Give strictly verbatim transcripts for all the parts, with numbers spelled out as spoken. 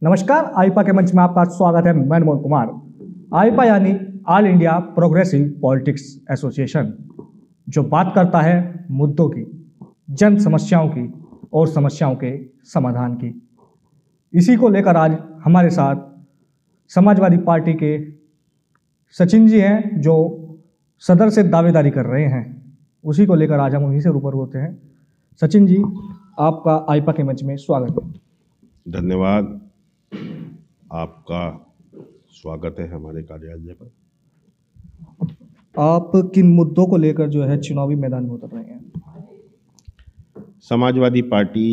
नमस्कार, आईपा के मंच में आपका स्वागत है। मैं मोहन कुमार। आईपा यानी all India progressive politics association, जो बात करता है मुद्दों की, जन समस्याओं की और समस्याओं के समाधान की। इसी को लेकर आज हमारे साथ समाजवादी पार्टी के सचिन जी हैं, जो सदर से दावेदारी कर रहे हैं। उसी को लेकर आज हम उन्हीं से रूबरू होते हैं। सचिन जी, आपका आईपा के मंच में स्वागत है। धन्यवाद। आपका स्वागत है हमारे कार्यालय पर। आप किन मुद्दों को लेकर जो है चुनावी मैदान में उतर रहे हैं? समाजवादी पार्टी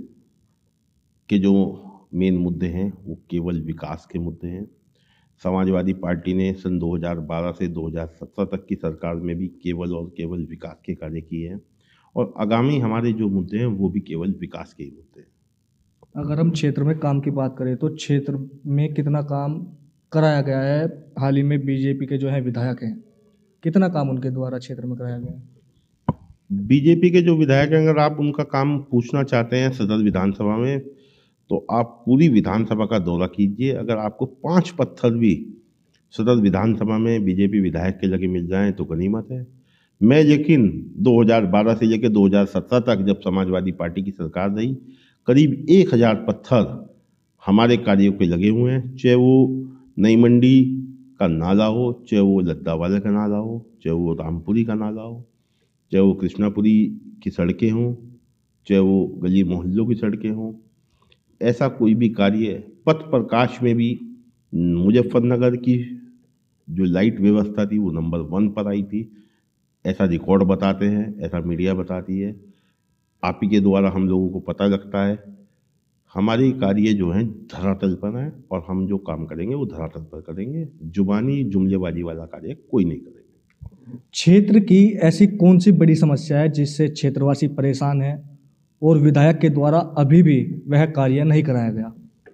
के जो मेन मुद्दे हैं वो केवल विकास के मुद्दे हैं। समाजवादी पार्टी ने सन दो हज़ार बारह से दो हज़ार सत्रह तक की सरकार में भी केवल और केवल विकास के कार्य किए हैं और आगामी हमारे जो मुद्दे हैं वो भी केवल विकास के ही मुद्दे हैं। अगर हम क्षेत्र में काम की बात करें तो क्षेत्र में कितना काम कराया गया है? हाल ही में बीजेपी के जो है विधायक हैं, कितना काम उनके द्वारा क्षेत्र में कराया गया है? बीजेपी के जो विधायक हैं, अगर आप उनका काम पूछना चाहते हैं सदर विधानसभा में, तो आप पूरी विधानसभा का दौरा कीजिए। अगर आपको पांच पत्थर भी सदर विधानसभा में बीजेपी विधायक के लगे मिल जाएं तो गनीमत है। मैं लेकिन दो हज़ार बारह से लेकर दो हज़ार सत्रह तक जब समाजवादी पार्टी की सरकार रही, करीब एक हज़ार पत्थर हमारे कार्यों के लगे हुए हैं। चाहे वो नई मंडी का नाला हो, चाहे वो लद्दा वाले का नाला हो, चाहे वो रामपुरी का नाला हो, चाहे वो कृष्णापुरी की सड़कें हों, चाहे वो गली मोहल्लों की सड़कें हों, ऐसा कोई भी कार्य। पथ प्रकाश में भी मुजफ्फरनगर की जो लाइट व्यवस्था थी वो नंबर वन पर आई थी, ऐसा रिकॉर्ड बताते हैं, ऐसा मीडिया बताती है। आप ही के द्वारा हम लोगों को पता लगता है। हमारे कार्य जो हैं धरातल पर हैं और हम जो काम करेंगे वो धरातल पर करेंगे। जुबानी जुमलेबाजी वाला कार्य कोई नहीं करेंगे। क्षेत्र की ऐसी कौन सी बड़ी समस्या है जिससे क्षेत्रवासी परेशान है और विधायक के द्वारा अभी भी वह कार्य नहीं कराया गया?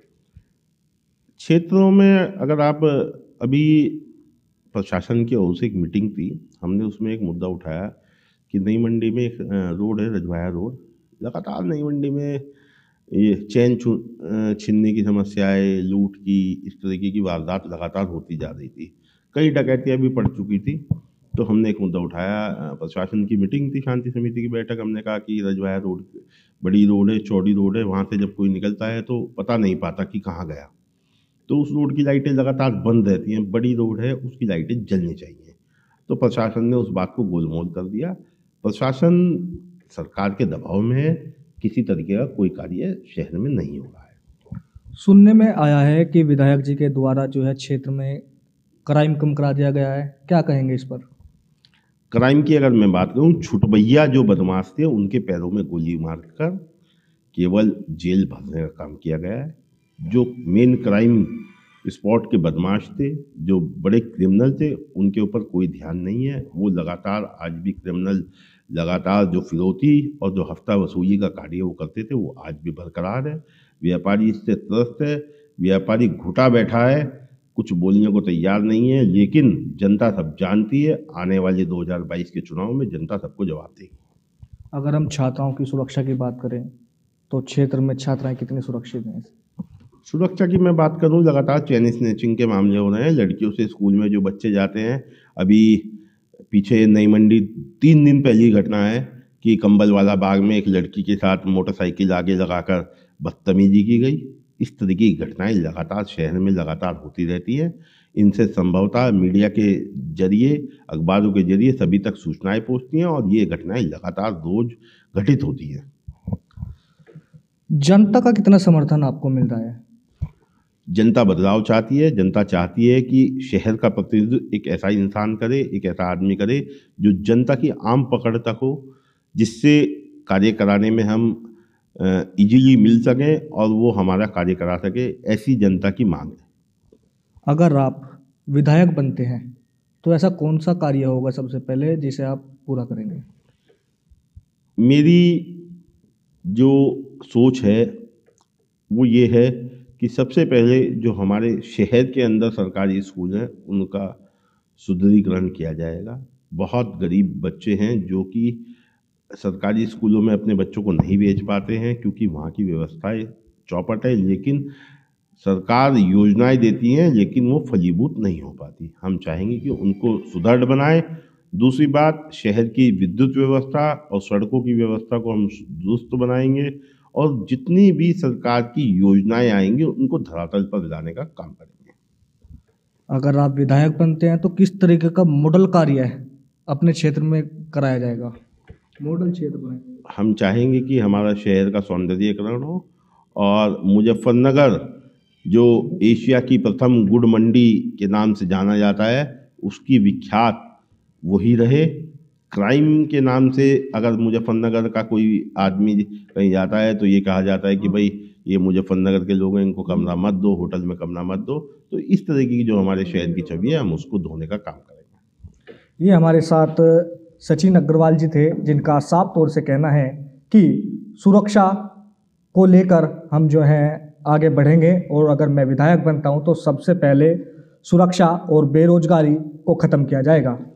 क्षेत्रों में अगर आप अभी प्रशासन की ओर से एक मीटिंग थी, हमने उसमें एक मुद्दा उठाया कि नई मंडी में एक रोड है, रजवाया रोड। लगातार नई मंडी में ये चैन छीनने की समस्याएं, लूट की, इस तरीके की वारदात लगातार होती जा रही थी। कई डकैतियाँ भी पड़ चुकी थी। तो हमने एक मुद्दा उठाया। प्रशासन की मीटिंग थी, शांति समिति की बैठक। हमने कहा कि रजवाया रोड बड़ी रोड है, चौड़ी रोड है, वहाँ से जब कोई निकलता है तो पता नहीं पाता कि कहाँ गया। तो उस रोड की लाइटें लगातार बंद रहती हैं। बड़ी रोड है, उसकी लाइटें जलनी चाहिए। तो प्रशासन ने उस बात को गोलमोल कर दिया। प्रशासन सरकार के दबाव में है, किसी तरीके का कोई कार्य शहर में नहीं हो रहा है। सुनने में आया है कि विधायक जी के द्वारा जो है क्षेत्र में क्राइम कम करा दिया गया है, क्या कहेंगे इस पर? क्राइम की अगर मैं बात करूं, छुटभैया जो बदमाश थे उनके पैरों में गोली मारकर केवल जेल भरने का काम किया गया है। जो मेन क्राइम स्पॉट के बदमाश थे, जो बड़े क्रिमिनल थे, उनके ऊपर कोई ध्यान नहीं है। वो लगातार आज भी क्रिमिनल लगातार जो फिरौती और जो हफ्ता वसूली का कार्य वो करते थे वो आज भी बरकरार है। व्यापारी इससे त्रस्त है, व्यापारी घुटा बैठा है, कुछ बोलने को तैयार नहीं है। लेकिन जनता सब जानती है, आने वाले दो हज़ार बाईस के चुनाव में जनता सबको जवाब देगी। अगर हम छात्राओं की सुरक्षा की बात करें तो क्षेत्र में छात्राएं कितनी सुरक्षित हैं? सुरक्षा की मैं बात करूं, लगातार चैन स्नैचिंग के मामले हो रहे हैं। लड़कियों से स्कूल में जो बच्चे जाते हैं, अभी पीछे नई मंडी तीन दिन पहली घटना है कि कंबल वाला बाग में एक लड़की के साथ मोटरसाइकिल आगे लगाकर बदतमीजी की गई। इस तरह की घटनाएं लगातार शहर में लगातार होती रहती हैं। इनसे संभवतः मीडिया के जरिए, अखबारों के जरिए सभी तक सूचनाएं पहुंचती हैं और ये घटनाएं लगातार रोज घटित होती हैं। जनता का कितना समर्थन आपको मिल रहा है? जनता बदलाव चाहती है। जनता चाहती है कि शहर का प्रतिनिधित्व एक ऐसा इंसान करे, एक ऐसा आदमी करे जो जनता की आम पकड़ तक हो, जिससे कार्य कराने में हम इजीली मिल सकें और वो हमारा कार्य करा सके। ऐसी जनता की मांग है। अगर आप विधायक बनते हैं तो ऐसा कौन सा कार्य होगा सबसे पहले जिसे आप पूरा करेंगे? मेरी जो सोच है वो ये है कि सबसे पहले जो हमारे शहर के अंदर सरकारी स्कूल हैं उनका सुदृढ़ीकरण किया जाएगा। बहुत गरीब बच्चे हैं जो कि सरकारी स्कूलों में अपने बच्चों को नहीं भेज पाते हैं क्योंकि वहाँ की व्यवस्थाएं चौपट है। लेकिन सरकार योजनाएं देती हैं लेकिन वो फलीभूत नहीं हो पाती। हम चाहेंगे कि उनको सुदृढ़ बनाएं। दूसरी बात, शहर की विद्युत व्यवस्था और सड़कों की व्यवस्था को हम दुरुस्त बनाएंगे और जितनी भी सरकार की योजनाएं आएंगी उनको धरातल पर लाने का काम करेंगे। अगर आप विधायक बनते हैं तो किस तरीके का मॉडल कार्य है अपने क्षेत्र में कराया जाएगा? मॉडल क्षेत्र में हम चाहेंगे कि हमारा शहर का सौंदर्यीकरण हो और मुजफ्फरनगर जो एशिया की प्रथम गुड़ मंडी के नाम से जाना जाता है उसकी विख्यात वही रहे। क्राइम के नाम से अगर मुजफ्फरनगर का कोई आदमी कहीं जाता है तो ये कहा जाता है कि भाई ये मुजफ्फरनगर के लोग हैं, इनको कमरा मत दो, होटल में कमरा मत दो। तो इस तरह की जो हमारे शहर की छवि है हम उसको धोने का काम करेंगे। ये हमारे साथ सचिन अग्रवाल जी थे, जिनका साफ तौर से कहना है कि सुरक्षा को लेकर हम जो है आगे बढ़ेंगे और अगर मैं विधायक बनता हूं तो सबसे पहले सुरक्षा और बेरोजगारी को ख़त्म किया जाएगा।